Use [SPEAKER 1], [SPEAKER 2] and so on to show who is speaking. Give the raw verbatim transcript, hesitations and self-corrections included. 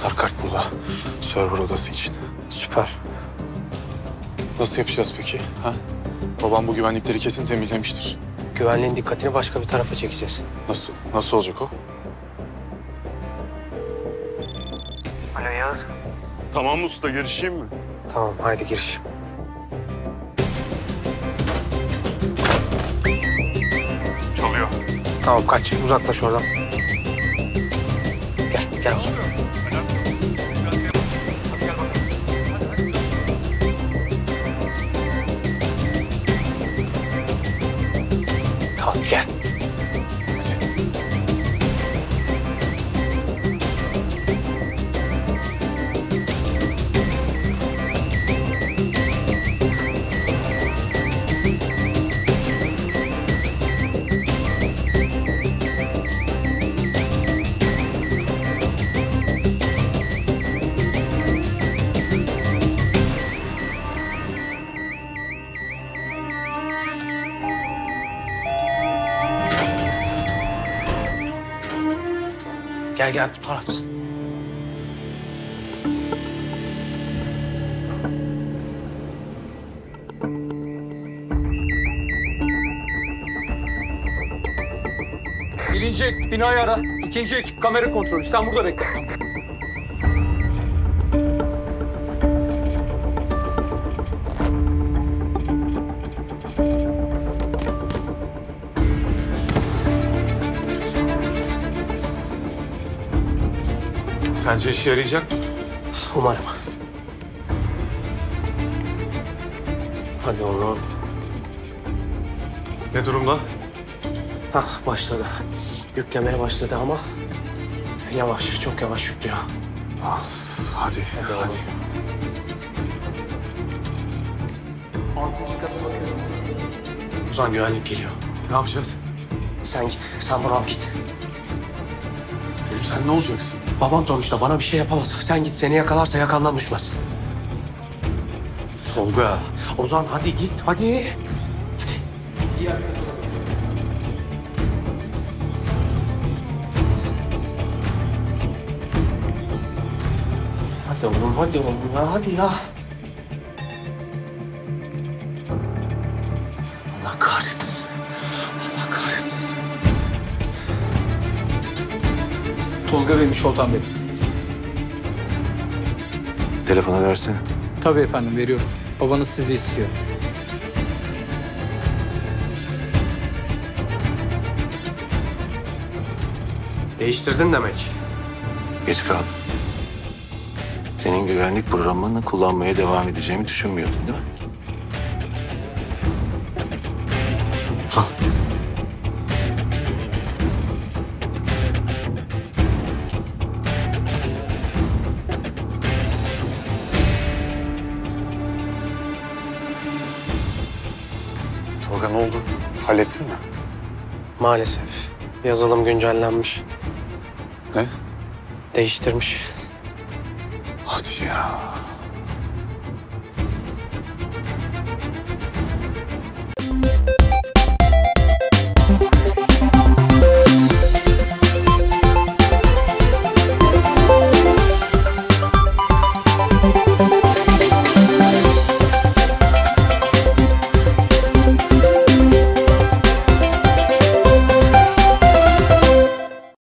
[SPEAKER 1] Anahtar kart burada. Server odası için.
[SPEAKER 2] Süper.
[SPEAKER 1] Nasıl yapacağız peki? Ha? Babam bu güvenlikleri kesin tembihlemiştir.
[SPEAKER 2] Güvenliğin dikkatini başka bir tarafa çekeceğiz.
[SPEAKER 1] Nasıl? Nasıl olacak o?
[SPEAKER 2] Alo Yağız.
[SPEAKER 1] Tamam usta, girişeyim mi?
[SPEAKER 2] Tamam, haydi giriş.
[SPEAKER 1] Çalıyor.
[SPEAKER 2] Tamam, kaç. Uzaklaş oradan. Gel, gel o zaman. Tamam, gel.
[SPEAKER 1] Hadi.
[SPEAKER 2] Gel, gel bu taraftan.
[SPEAKER 3] Birinci ekip binayı ara. İkinci ekip kamera kontrolü. Sen burada bekle.
[SPEAKER 1] Sence işe yarayacak mı?
[SPEAKER 2] Umarım. Hadi oğlum.
[SPEAKER 1] Ne durumda?
[SPEAKER 2] Hah, başladı. Yüklemeye başladı ama yavaş, çok yavaş yüklüyor.
[SPEAKER 1] Ah, hadi, hadi.
[SPEAKER 2] oğlum.
[SPEAKER 3] Altıncı kata bakıyorum.
[SPEAKER 2] Ozan, güvenlik geliyor.
[SPEAKER 1] Ne yapacağız?
[SPEAKER 2] Sen git, sen bunu al git.
[SPEAKER 1] Elif, sen ne olacaksın?
[SPEAKER 2] Babam sonuçta bana bir şey yapamaz. Sen git, seni yakalarsa yakandan düşmez.
[SPEAKER 1] Tolga.
[SPEAKER 2] Ozan hadi git, hadi.
[SPEAKER 3] Diğer kata bakıyorum.
[SPEAKER 2] Hadi oğlum, hadi oğlum ya, hadi ya. Allah kahretsin. Allah kahretsin.
[SPEAKER 3] Tolga Bey'miş Oltan Bey.
[SPEAKER 1] Telefonu versene.
[SPEAKER 3] Tabii efendim, veriyorum. Babanız sizi istiyor.
[SPEAKER 2] Değiştirdin demek.
[SPEAKER 4] Geç kaldım. Senin güvenlik programını kullanmaya devam edeceğimi düşünmüyordun değil mi?
[SPEAKER 2] Al.
[SPEAKER 1] Tolga, ne oldu? Hallettin mi?
[SPEAKER 2] Maalesef. Yazılım güncellenmiş.
[SPEAKER 1] Ne?
[SPEAKER 2] Değiştirmiş.
[SPEAKER 1] Hadi ya.